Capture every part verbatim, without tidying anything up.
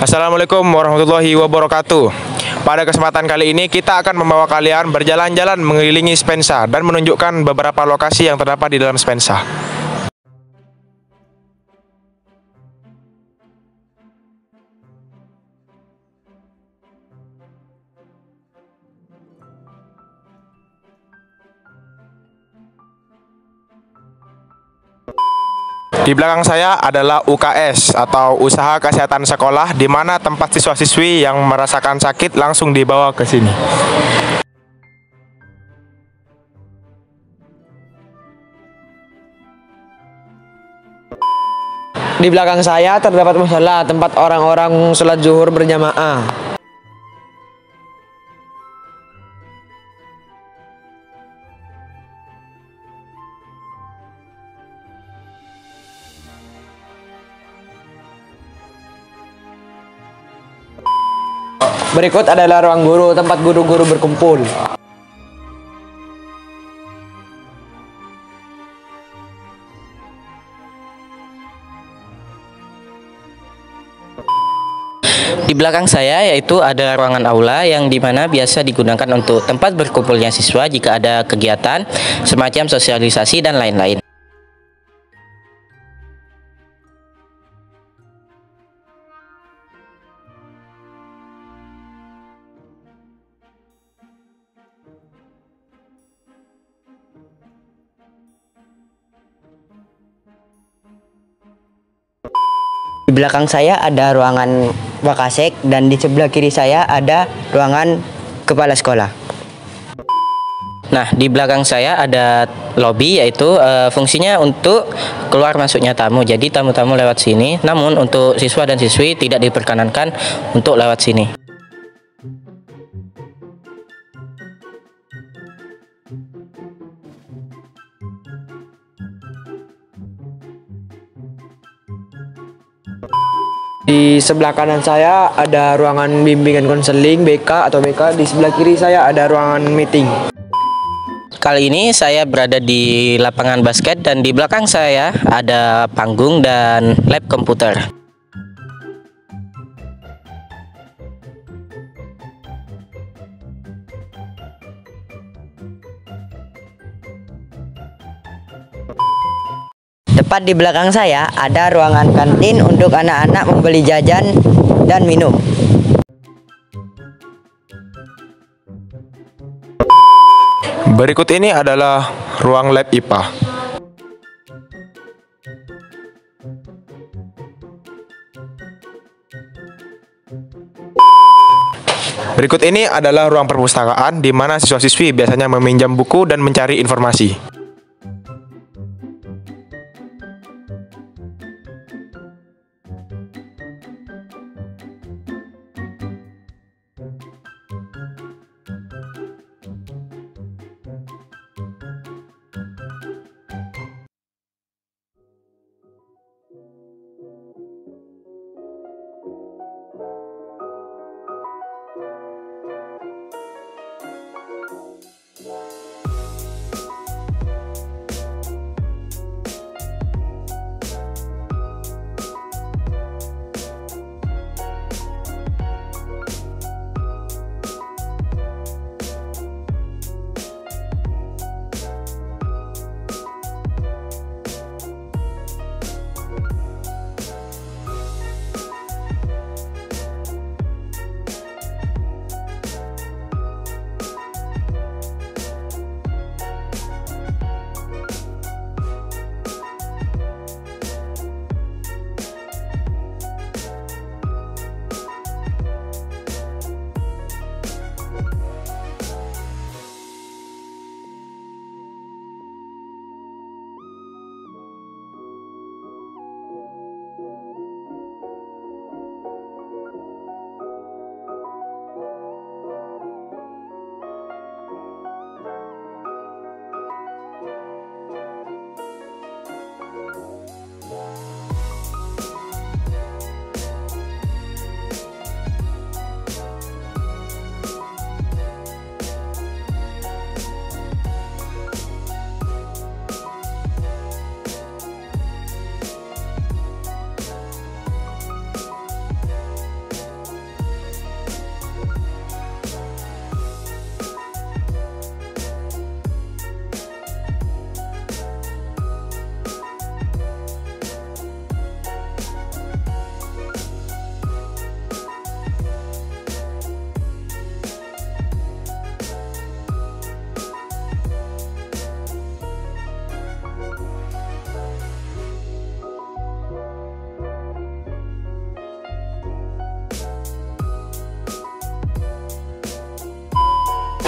Assalamualaikum warahmatullahi wabarakatuh. Pada kesempatan kali ini kita akan membawa kalian berjalan-jalan mengelilingi Spensa dan menunjukkan beberapa lokasi yang terdapat di dalam Spensa. Di belakang saya adalah U K S atau Usaha Kesehatan Sekolah, di mana tempat siswa-siswi yang merasakan sakit langsung dibawa ke sini. Di belakang saya terdapat mushola, tempat orang-orang sholat zuhur berjamaah. Berikut adalah ruang guru, tempat guru-guru berkumpul. Di belakang saya yaitu ada ruangan aula yang dimana biasa digunakan untuk tempat berkumpulnya siswa jika ada kegiatan semacam sosialisasi dan lain-lain. Di belakang saya ada ruangan Wakasek dan di sebelah kiri saya ada ruangan kepala sekolah. Nah, di belakang saya ada lobby yaitu uh, fungsinya untuk keluar masuknya tamu. Jadi tamu-tamu lewat sini, namun untuk siswa dan siswi tidak diperkenankan untuk lewat sini. Di sebelah kanan saya ada ruangan bimbingan konseling B K atau B K. Di sebelah kiri saya ada ruangan meeting. Kali ini saya berada di lapangan basket dan di belakang saya ada panggung dan lab komputer. Tepat di belakang saya ada ruangan kantin untuk anak-anak membeli jajan dan minum. Berikut ini adalah ruang lab I P A. Berikut ini adalah ruang perpustakaan, di mana siswa-siswi biasanya meminjam buku dan mencari informasi.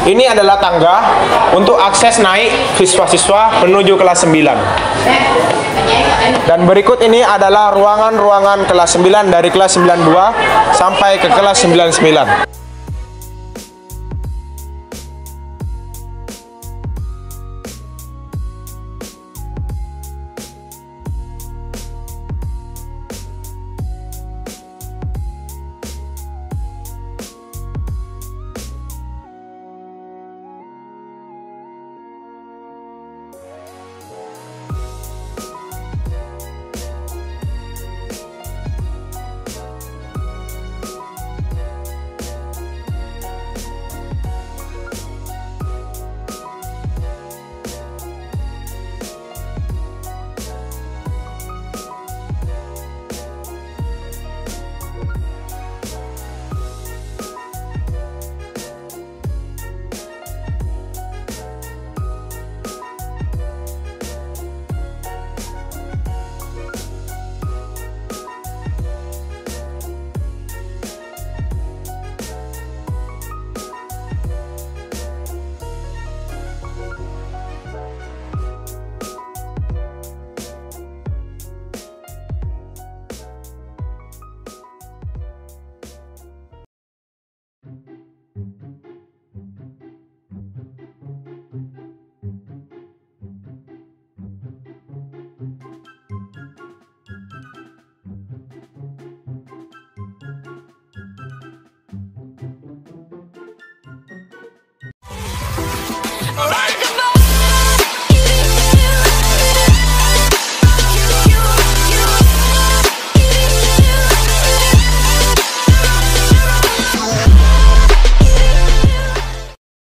Ini adalah tangga untuk akses naik siswa-siswa menuju kelas sembilan. Dan berikut ini adalah ruangan-ruangan kelas sembilan dari kelas sembilan puluh dua sampai ke kelas sembilan puluh sembilan.